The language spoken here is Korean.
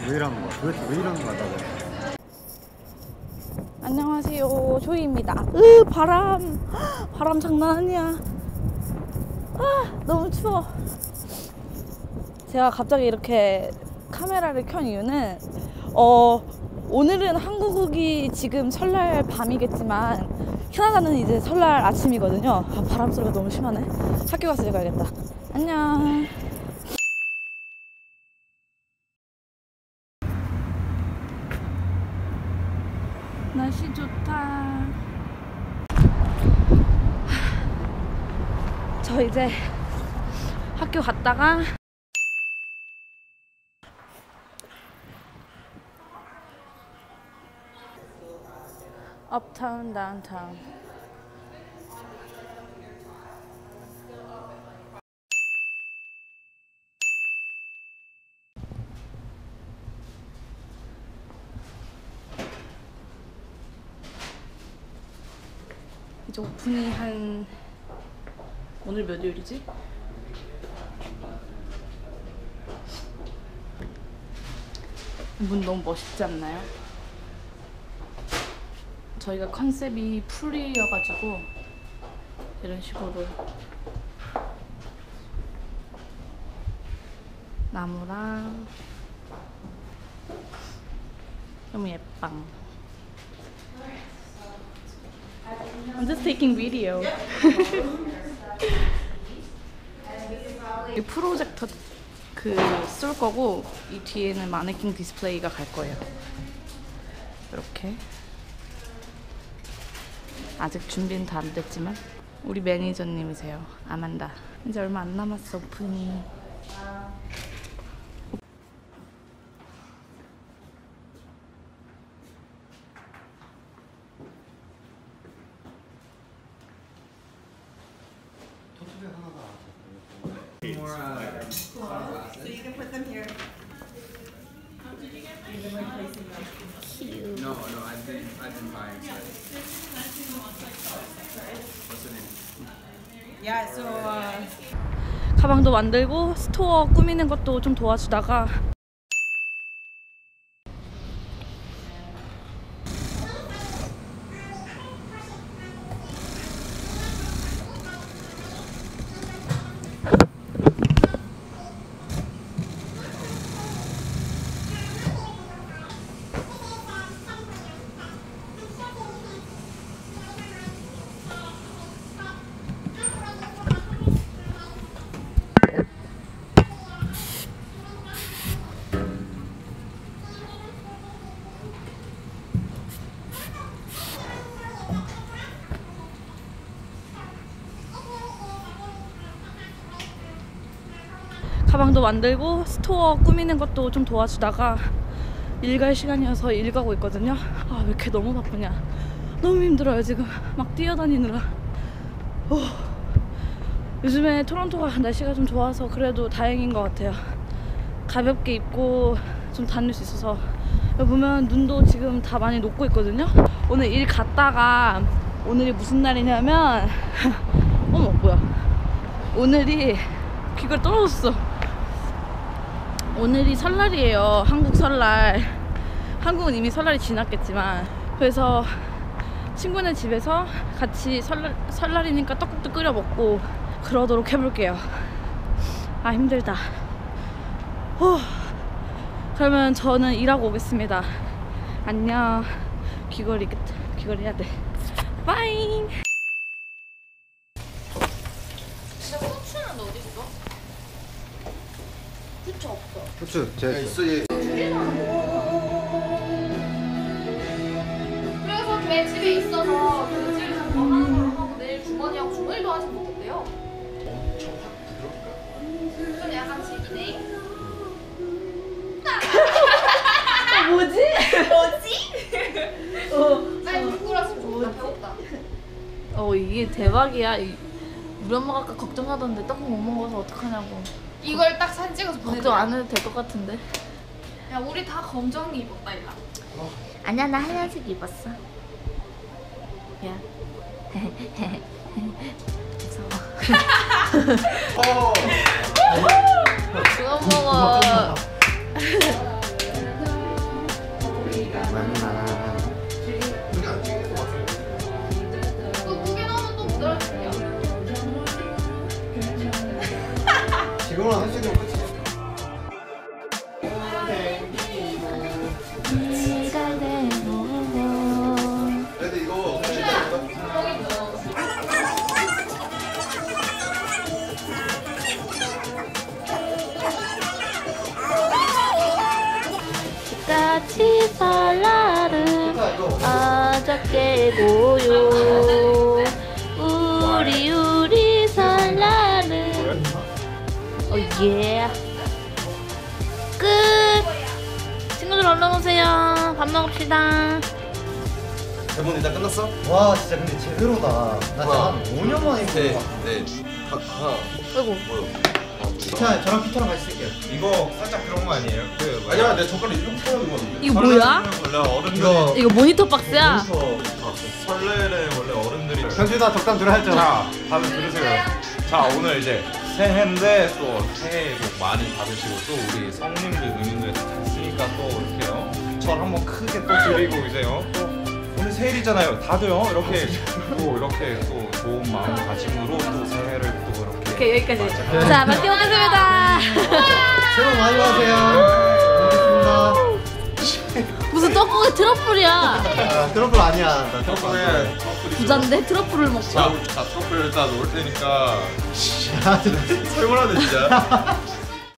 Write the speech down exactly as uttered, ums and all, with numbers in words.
왜 이러는 거야? 도대체 왜 이러는 거야, 다들? 안녕하세요, 조이입니다. 으, 바람 바람 장난 아니야. 아, 너무 추워. 제가 갑자기 이렇게 카메라를 켠 이유는 어 오늘은 한국이 지금 설날 밤이겠지만 캐나다는 이제 설날 아침이거든요. 아, 바람 소리가 너무 심하네. 학교 가서 읽어야겠다. 안녕. 날씨 좋다. 저 이제 학교 갔다가 업타운 다운타운. 이제 오픈이 한 오늘 몇 요일이지? 문 너무 멋있지 않나요? 저희가 컨셉이 풀이여가지고 이런 식으로 나무랑 너무 예뻐. I'm just taking video. 이 프로젝터 그 쏠 거고 이 뒤에는 마네킹 디스플레이가 갈 거예요. 이렇게. 아직 준비는 다 안 됐지만 우리 매니저님이세요. 아만다. 이제 얼마 안 남았어, 오픈이. More, uh, cool. So you can put them here. How did you get them? You've been replacing them. Cute. No, no, I've been, I've been buying. So. What's the name? Yeah, so, uh... 가방도 만들고 스토어 꾸미는 것도 좀 도와주다가 가방도 만들고 스토어 꾸미는 것도 좀 도와주다가 일 갈 시간이어서 일 가고 있거든요. 아, 왜 이렇게 너무 바쁘냐. 너무 힘들어요 지금. 막 뛰어다니느라. 오. 요즘에 토론토가 날씨가 좀 좋아서 그래도 다행인 것 같아요. 가볍게 입고 좀 다닐 수 있어서. 여기 보면 눈도 지금 다 많이 녹고 있거든요. 오늘 일 갔다가 오늘이 무슨 날이냐면 어머, 뭐야, 오늘이 귀가 떨어졌어. 오늘이 설날이에요. 한국 설날. 한국은 이미 설날이 지났겠지만. 그래서 친구네 집에서 같이 설날, 설날이니까 떡국도 끓여 먹고 그러도록 해볼게요. 아, 힘들다. 후. 그러면 저는 일하고 오겠습니다. 안녕. 귀걸이 끝. 귀걸이 해야 돼. 빠잉. 후추는 어디 있어? 후추 없어. 후추, 제 있어, 얘. 그래서 걔 집에 있어서 그 집에서 뭐 하는 걸 하고 내일 주머니하고 주머니도 아직 못했대요. 엄청 확 부드럽다. 좀 약간 질기네. 어, 뭐지? 뭐지? 어, 빨리 물 끓였으면 좋겠다. 배웠다. 어, 이게 대박이야. 이, 우리 엄마가 아까 걱정하던데 떡국 못 먹어서 어떡하냐고. 이걸 딱 사진 찍어서 보내줘. 걱정 안 해도 될 것 같은데. 야, 우리 다 검정 입었다, 이라. 어. 아니야, 나 하얀색 입었어. 야. 무서워. 어. 그거 먹어. 이거랑 할 수 있는 거 끝이야. 근데 이거 같이 설날은 어저께 고요 우리 우리 설날은 오예 끝. 친구들 얼른 오세요. 밥 먹읍시다. 대본 일단 끝났어? 와 진짜 근데 제대로다. 나 진짜 뭐야? 한 오 년 만에 본 네. 거 같아. 네. 하나. 아이고. 피터, 저랑 피터랑 같이 쓸게요. 이거 살짝 그런 거 아니에요? 그 뭐야? 아니야, 내 젓가락 이렇게 타는 거거든. 이거 뭐야? 원래 어른들이 이거 이거 모니터 박스야? 설레를 원래 어른들이 현준아 적당 들어 했잖아. 자 다들 들으세요. 자 오늘 이제 새해인데 또 새해 복 많이 받으시고 또 우리 성님들 누님들 다 있으니까 또 이렇게요. 절 한번 크게 또 드리고 이제요. 또 오늘 새해이잖아요. 다들요 이렇게 또 이렇게 또 좋은 마음가짐으로 또 새해를 또 이렇게. 오케이 여기까지. 자 맛있게 먹겠습니다. 새해 복 많이 받으세요. 먹겠습니다. 무슨 떡국에 트러플이야. 아, 트러플 아니야. 나 트러플 트러플에 아니야. 트러플이 부잔데 트러플을 먹자. 자, 자 트러플 일단 놓을 테니까 야, 진짜. 설거라네 진짜.